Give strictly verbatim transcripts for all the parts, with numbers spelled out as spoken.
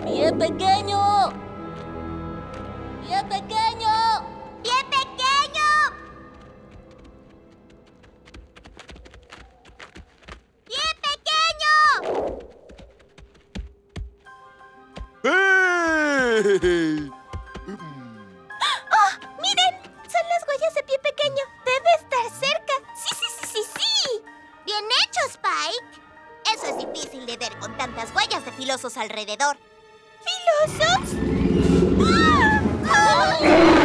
¡Pie pequeño! ¡Pie pequeño! ¡Pie pequeño! ¡Pie pequeño! ¡Hey! ¡Oh! ¡Miren! Son las huellas de Pie Pequeño. Debe estar cerca. ¡Sí, sí, sí, sí, sí! ¡Bien hecho, Spike! Eso es difícil de ver con tantas huellas de filosos alrededor. ¿Filosos? ¡Ah! ¡Ah!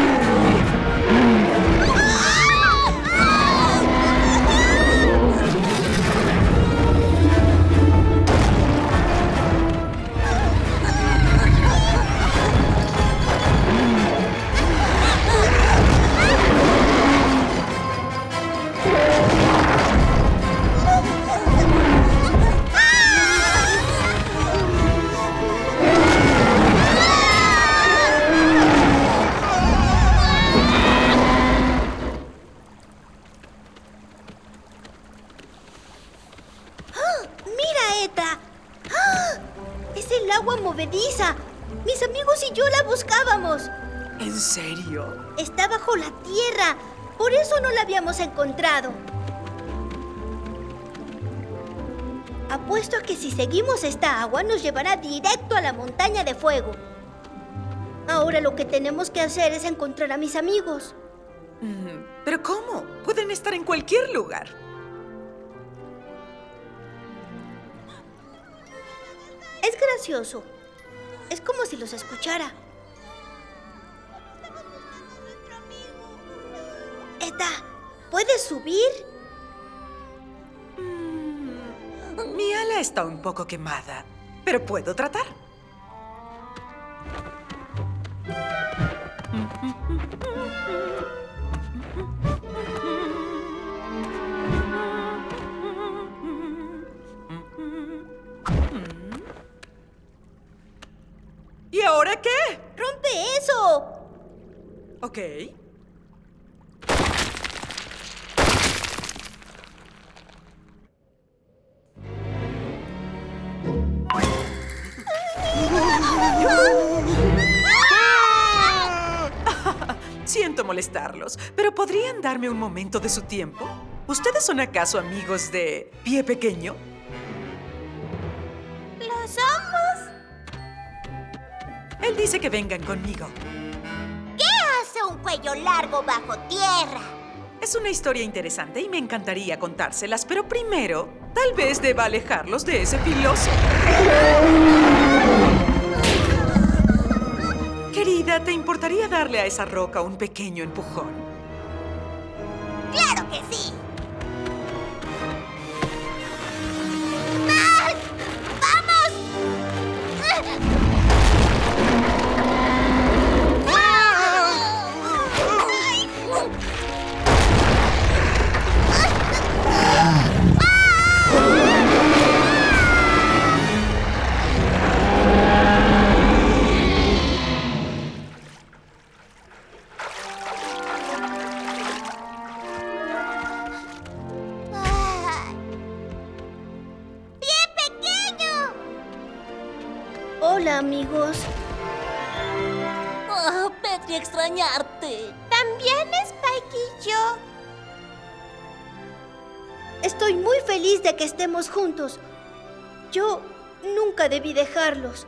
¡Movediza! Mis amigos y yo la buscábamos. ¿En serio? Está bajo la tierra. Por eso no la habíamos encontrado. Apuesto a que si seguimos esta agua nos llevará directo a la montaña de fuego. Ahora lo que tenemos que hacer es encontrar a mis amigos. Mm, ¿pero cómo? Pueden estar en cualquier lugar. Es gracioso. Es como si los escuchara. Eta, ¿puedes subir? Mm, mi ala está un poco quemada, pero puedo tratar. ¿Y ahora qué? ¡Rompe eso! Ok. Siento molestarlos, pero ¿podrían darme un momento de su tiempo? ¿Ustedes son acaso amigos de Pie Pequeño? ¡Lo somos! Él dice que vengan conmigo. ¿Qué hace un cuello largo bajo tierra? Es una historia interesante y me encantaría contárselas, pero primero, tal vez deba alejarlos de ese filoso. Querida, ¿te importaría darle a esa roca un pequeño empujón? ¡Claro que sí! ¡Ah! ¡Vamos! Hola, amigos. ¡Oh, Petri, extrañarte! También Spike y yo. Estoy muy feliz de que estemos juntos. Yo nunca debí dejarlos.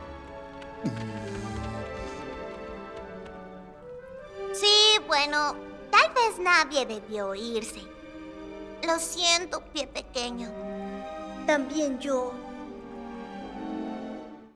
Sí, bueno, tal vez nadie debió irse. Lo siento, Pie Pequeño. También yo.